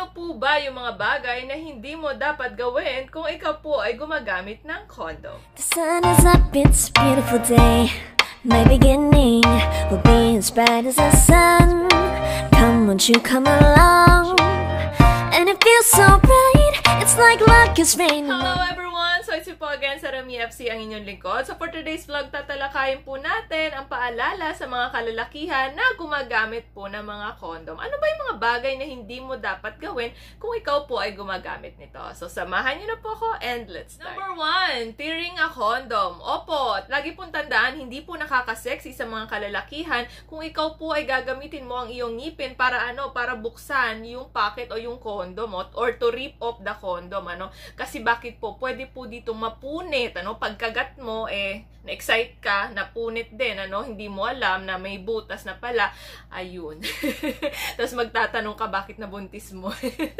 Ano po ba yung mga bagay na hindi mo dapat gawin kung ikaw po ay gumagamit ng condom? The sun is up, it's a beautiful day. My beginning will be as bright as the sun. Come, won't you come along? And it feels so bright, it's like luck is raining. Hello everyone! So it's po again sa Rami FC, ang inyong lingkod. So for today's vlog, tatalakayin po natin ang paalala sa mga kalalakihan na gumagamit po ng mga condom. Ano ba yung mga bagay na hindi mo dapat gawin kung ikaw po ay gumagamit nito? So samahan nyo na po ako and let's start. Number 1, tearing a condom. Opo, lagi pong tandaan, hindi po nakakasexy sa mga kalalakihan kung ikaw po ay gagamitin mo ang iyong ngipin para para buksan yung pocket o yung condom or to rip off the condom, Kasi bakit po? Pwede po dito mapunit, pagkagat mo na-excite ka, napunit din, hindi mo alam na may butas na pala, ayun. Tapos magtatanong ka bakit nabuntis mo.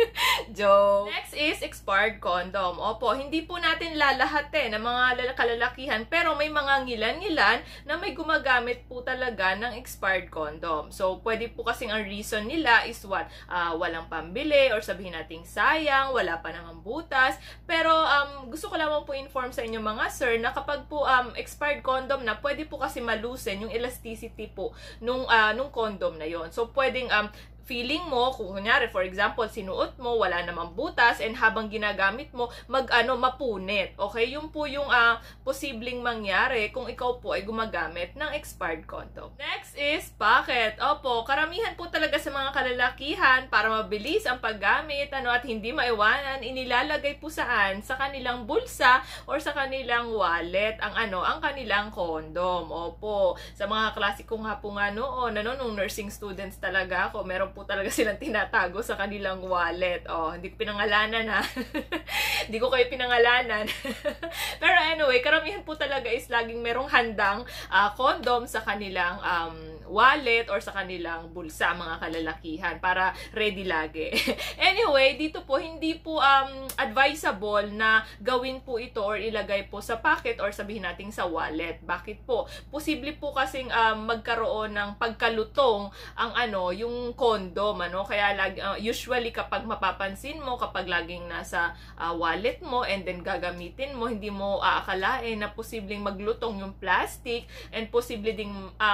Joke. Next is expired condom. Opo, hindi po natin lalahatin ng mga kalalakihan, pero may mga ngilan-ngilan na may gumagamit po talaga ng expired condom. So, pwede po kasing ang reason nila is what? Walang pambili or sabihin nating sayang, wala pa namang butas. Pero, gusto ko lamang po inform sa inyo mga sir na kapag po expired condom na, pwede po kasi malusen yung elasticity po nung condom na yon. So, pwedeng feeling mo, kung kunyari, for example, sinuot mo, wala namang butas, and habang ginagamit mo, mapunit. Okay? Yun po yung posibleng mangyari kung ikaw po ay gumagamit ng expired condom. Next is pocket. Opo, karamihan po talaga sa mga kalalakihan, para mabilis ang paggamit, at hindi maiwanan, inilalagay po saan? Sa kanilang bulsa or sa kanilang wallet, ang kanilang condom. Opo, sa mga klase ko nga po noon, nung nursing students talaga ako, meron po talaga silang tinatago sa kanilang wallet. Hindi ko pinangalanan ha. Hindi ko kayo pinangalanan. Pero anyway, karamihan po talaga is laging merong handang condom sa kanilang wallet or sa kanilang bulsa, mga kalalakihan, para ready lagi. Anyway, dito po, hindi po advisable na gawin po ito or ilagay po sa pocket or sabihin natin sa wallet. Bakit po? Posible po kasing magkaroon ng pagkalutong ang yung condom, kaya usually kapag mapapansin mo, kapag laging nasa wallet mo and then gagamitin mo, hindi mo aakalain na posibleng maglutong yung plastic and posible ding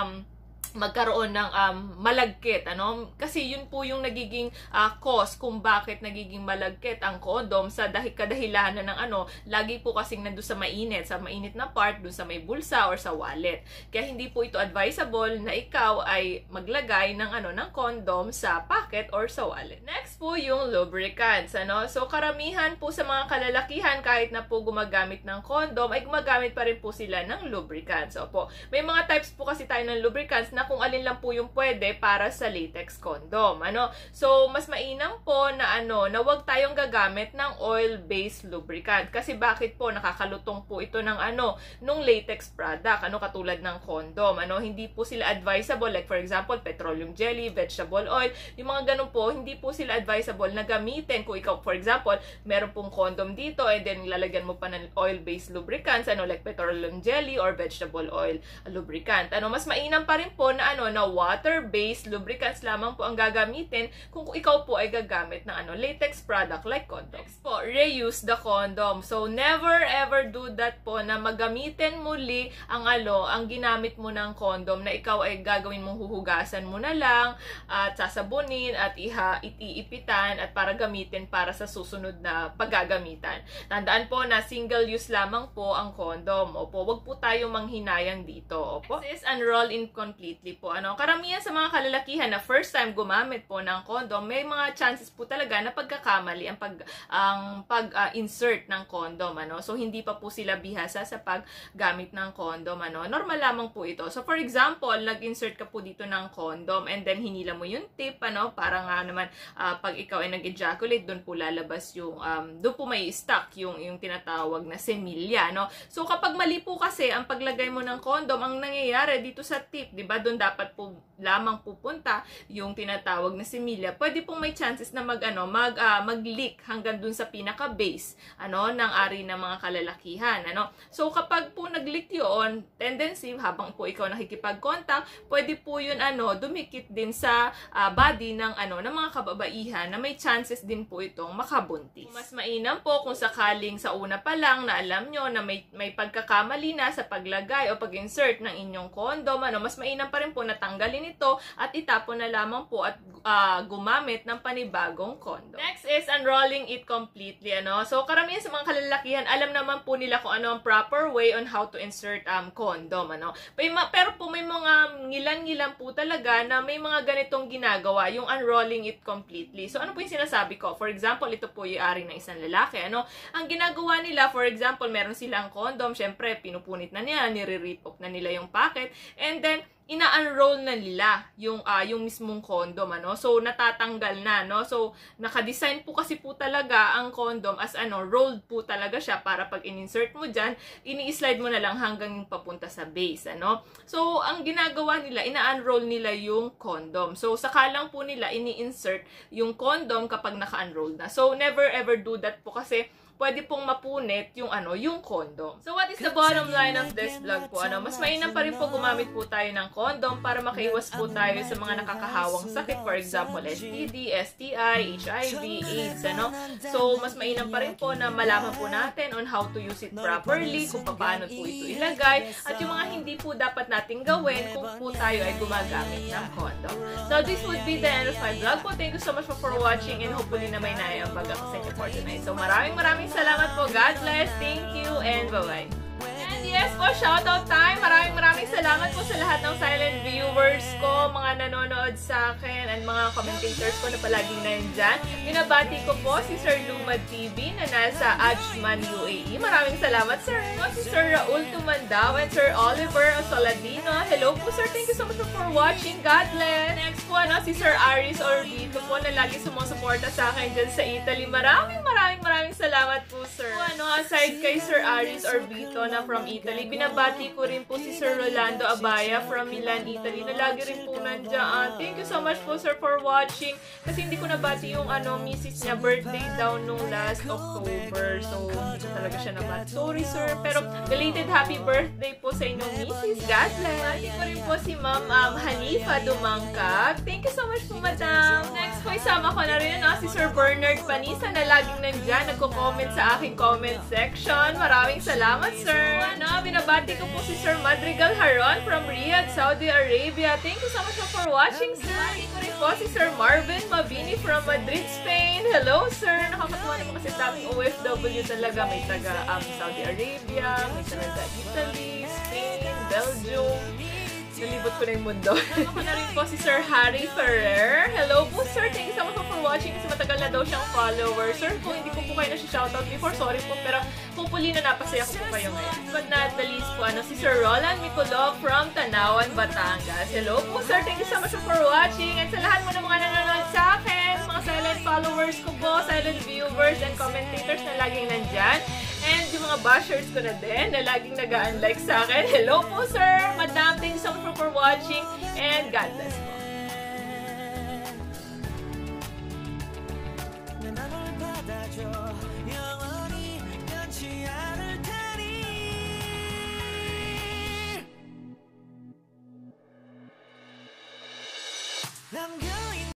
magkaroon ng malagkit, Kasi yun po yung nagiging cause kung bakit nagiging malagkit ang condom sa kadahilanan ng lagi po kasing nandun sa mainit na part, dun sa may bulsa or sa wallet. Kaya hindi po ito advisable na ikaw ay maglagay ng condom sa pocket or sa wallet. Next po yung lubricants, So karamihan po sa mga kalalakihan, kahit na po gumagamit ng condom, ay gumagamit pa rin po sila ng lubricants. Opo, may mga types po kasi tayo ng lubricants na kung alin lang po yung pwede para sa latex condom, So, mas mainam po na na wag tayong gagamit ng oil-based lubricant. Kasi bakit po? Nakakalutong po ito ng nung latex product, katulad ng condom, Hindi po sila advisable, like for example, petroleum jelly, vegetable oil, yung mga ganun po, hindi po sila advisable na gamitin. Kung ikaw, for example, meron pong condom dito, and then lalagyan mo pa ng oil-based lubricants, like petroleum jelly or vegetable oil lubricant. Mas mainam pa rin po na water-based lubricants lamang po ang gagamitin kung ikaw po ay gagamit ng latex product like condom. Next po, reuse the condom. So, never ever do that po na magamitin muli ang ginamit mo ng condom na ikaw ay gagawin mong huhugasan mo na lang at sasabunin at iipitan at para gamitin para sa susunod na paggagamitan. Tandaan po na single use lamang po ang condom. Opo, wag po tayo manghinayang dito. Opo. This is unroll incompletely po. Karamihan sa mga kalalakihan na first time gumamit po ng condom, may mga chances po talaga na pagkakamali ang pag-insert ng condom, So, hindi pa po sila bihasa sa paggamit ng condom, Normal lamang po ito. So, for example, nag-insert ka po dito ng condom and then hinila mo yung tip, para nga naman pag ikaw ay nag-ejaculate, doon po lalabas yung, doon po may stuck yung tinatawag na semilya, So, kapag mali po kasi ang paglagay mo ng condom, ang nangyayari dito sa tip, 'di ba? doon dapat po lamang pupunta yung tinatawag na similya, pwede pong may chances na mag-leak hanggang dun sa pinaka-base ng ari ng mga kalalakihan. So kapag po nag-leak yun, tendency habang po ikaw nakikipag-contact, pwede po yun dumikit din sa body ng mga kababaihan na may chances din po itong makabuntis. Mas mainam po kung sakaling sa una pa lang na alam nyo na may pagkakamali na sa paglagay o pag-insert ng inyong condom, mas mainam pa rin po natanggalin ito at itapon na lamang po at gumamit ng panibagong condom. Next is unrolling it completely. So karamihan sa mga kalalakihan, alam naman po nila kung ano ang proper way on how to insert condom. Pero po may mga ngilan-ngilan po talaga na may mga ganitong ginagawa, yung unrolling it completely. So ano po yung sinasabi ko? For example, ito po yung ari ng isang lalaki. Ang ginagawa nila, for example, meron silang condom, syempre pinupunit na nila, nire-rip off na nila yung packet, and then ina-unroll na nila yung mismong condom, So natatanggal na, So naka-design po kasi po talaga ang condom as rolled po talaga siya para pag in-insert mo diyan, ini-slide mo na lang hanggang papunta sa base, So ang ginagawa nila, ina-unroll nila yung condom. So saka lang po nila ini-insert yung condom kapag naka-unroll na. So never ever do that po kasi pwede pong mapunit yung yung condom. So what is the bottom line of this vlog po? Mas mainam pa rin po gumamit po tayo ng condom para makaiwas po tayo sa mga nakakahawang sakit, for example, STD, STI, HIV, AIDS, So mas mainam pa rin po na malaman po natin on how to use it properly, kung paano po ito ilagay, at yung mga hindi po dapat nating gawin kung po tayo ay gumagamit ng condom. So this would be the end of my vlog po. Thank you so much for watching, and hopefully na may naiambag ako sa inyo for tonight. So maraming salamat po. God bless. Thank you and bye-bye. And yes po, shoutout time. Maraming salamat po sa lahat ng silent viewers ko, mga nanonood sa akin, and mga commentators ko na palaging nandyan. Binabati ko po si Sir Lumad TV na nasa Ajman, UAE. Maraming salamat, sir. Si Sir Raul Tumandao and Sir Oliver Soladino. Hello po, sir. Thank you so much for watching. God bless. Next po, si Sir Aris Orbito po na lagi sumusuporta sa akin dyan sa Italy. Maraming salamat po, sir. Aside kay Sir Aris Orbito na from Italy, binabati ko rin po si Sir Rolando Abaya from Milan, Italy, na lagi rin po nandiyan. Thank you so much po, sir, for watching. Kasi hindi ko nabati yung misis niya, birthday daw nung last October. So, hindi ko talaga siya nabati. Sorry, sir. Pero, belated happy birthday po sa inyong misis. God bless. Bati ko rin po si Ma'am Hanifa Dumangkag. Thank you so much po, madam. Next po, isama ko na rin si Sir Bernard Panisa na laging nandiyan, nagko-comment sa aking comment section. Maraming salamat, sir. Binabati ko po si Sir Madrigal Haron from Riyadh, Saudi Arabia. Thank you so much for watching, sir. Binabati ko rin po si Sir Marvin Mabini from Madrid, Spain. Hello, sir. Nakakatuwa naman kasi daming OFW talaga. May taga Saudi Arabia, may taga Italy, Spain, Belgium. Nalibot ko na yung mundo. Ako na rin po si Sir Harry Ferrer. Hello po, sir. Thank you so much for watching kasi matagal na daw siyang follower. Sir, kung hindi ko po kayo na-shoutout before, sorry po, pero hopefully na napasaya ko po kayo ngayon. But not the least po, si Sir Roland Mikulov from Tanawan, Batangas. Hello po, sir. Thank you so much for watching. And sa lahat mo ng mga nanonood sa akin, mga silent followers ko po, silent viewers and commentators na laging nandyan. And yung mga bashers ko na din na laging nag-unlike sa akin. Hello po, sir! Madam, thank you so much for watching. And God bless po. 남겨